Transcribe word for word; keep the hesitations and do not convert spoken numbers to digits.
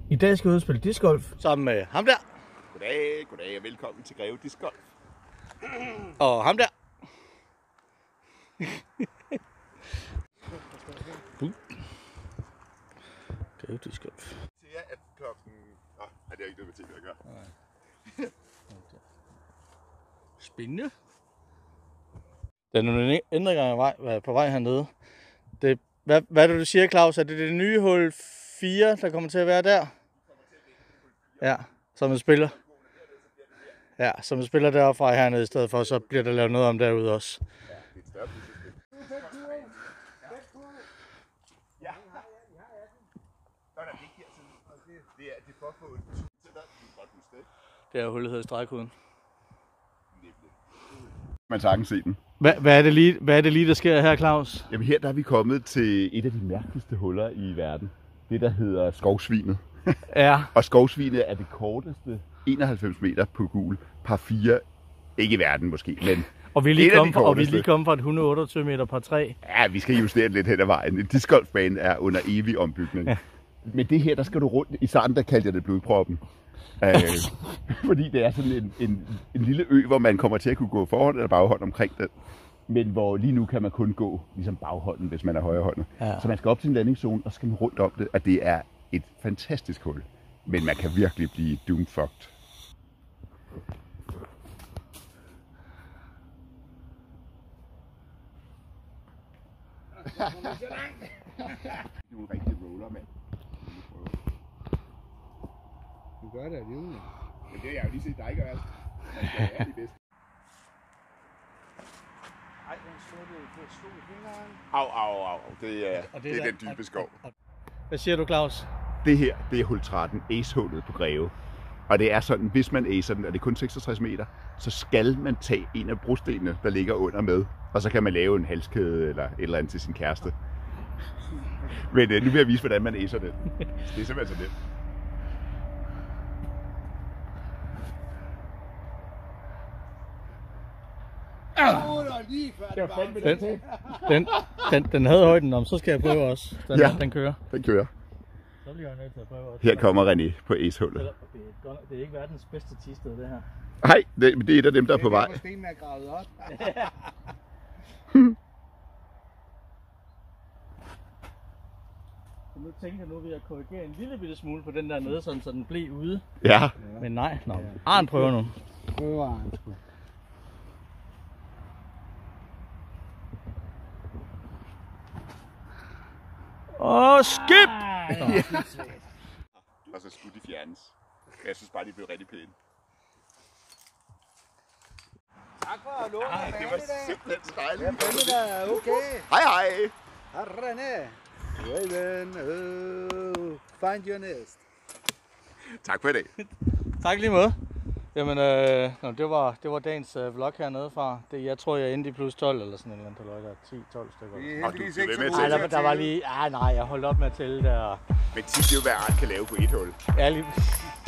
I dag skal vi ud og spille discgolf sammen med ham der. Goddag, goddag og velkommen til Greve Discgolf. Og ham der. Greve Discgolf. Det er at klokken... Nå, det er ikke noget med ting at gøre. Nej. Spændende. Der er nogle ændringer på vej hernede. Det, hvad, hvad er det, du siger, Claus? Er det det nye hul fire, der kommer til at være der? Ja, som man spiller. Ja, som man spiller derfra hernede i stedet for, så bliver der lavet noget om derude også. Ja, det er et større puslespil. Ja. Nå, der er ikke her. Det er det for at få en til dig. Det er hullet hedder stregkoden. Man sagtens se den. Hvad, hvad, er det lige, hvad er det lige, der sker her, Claus? Jamen her der er vi kommet til et af de mærkeligste huller i verden. Det, der hedder Skovsvinet. Ja. Og Skovsvinet er det korteste enoghalvfems meter på gul, par fire. Ikke i verden måske, men og vi er lige kommet fra, lige kom fra et et hundrede og otteogtyve meter par tre. Ja, vi skal justere lidt hen ad vejen. En discgolfbane er under evig ombygning. Ja. Men det her, der skal du rundt. I starten, der kaldte jeg det blodproppen. øh, fordi det er sådan en, en, en lille ø, hvor man kommer til at kunne gå forhånd eller baghånd omkring den. Men hvor lige nu kan man kun gå ligesom baghånden, hvis man er højrehåndet. Ja. Så man skal op til en landingszone og skal rundt om det, og det er et fantastisk hul. Men man kan virkelig blive doomfucked. Du er en rigtig roller, mand. Du gør det alligevel. Men det er jeg jo lige set dig gøre. Det er det bedste. Ej, den stod på et stol i fingeren. Au, au, au. Det er, og det, det er der, den dybe skov. Hvad siger du, Claus? Det her, det er hul tretten, ace-hullet på Greve. Og det er sådan, hvis man acer den, og det er kun seksogtres meter, så skal man tage en af brostenene, der ligger under med. Og så kan man lave en halskæde eller et eller andet til sin kæreste. Men øh, nu vil jeg vise, hvordan man acer den. Det er simpelthen så nemt. Den, den, den, den havde højden om, så skal jeg prøve også. Den, ja, den kører. Den kører. Så bliver jeg nødt til at prøve også. Her kommer René på ace-hullet. Det er ikke verdens bedste tisted, det her. Nej, det, det er et af dem, der er på vej. Det er sten, der er gravet op. Så nu tænker jeg nu, at jeg korrigere en lille bitte smule på den der nede, sådan, så den blev ude. Ja. Men nej, nå. Arne prøver nu. Prøver Arne sgu. Åh, skip! Ja. Og så skulle de fjernes. Jeg synes bare, de blev rigtig pæne. Tak for at låne Ej, det var simpelthen så dejligt. Jeg fandt dig, okay. Hej hej. Hej René. Well then, oh, find your nest. Tak for i dag. Tak lige måde. Jamen, øh, nå, det, var, det var dagens øh, vlog hernede fra. Det, jeg tror, jeg endte i plus tolv eller sådan et eller andet, der ti tolv stykker. Vi er heldigvis ikke så gode. Der, der var lige, ah, nej, jeg holdt op med at tælle der. Men tit det er jo, hvad Arne kan lave på et hul. Ja, lige